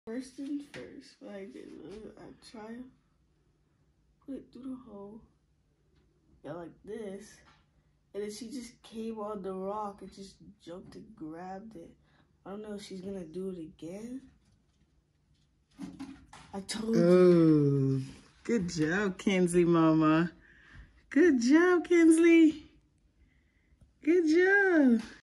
First thing first, what I did was I try to put it through the hole. Yeah, like this. And then she just came on the rock and just jumped and grabbed it. I don't know if she's gonna do it again. I told you. Oh, good job, Kinsley Mama. Good job, Kinsley. Good job.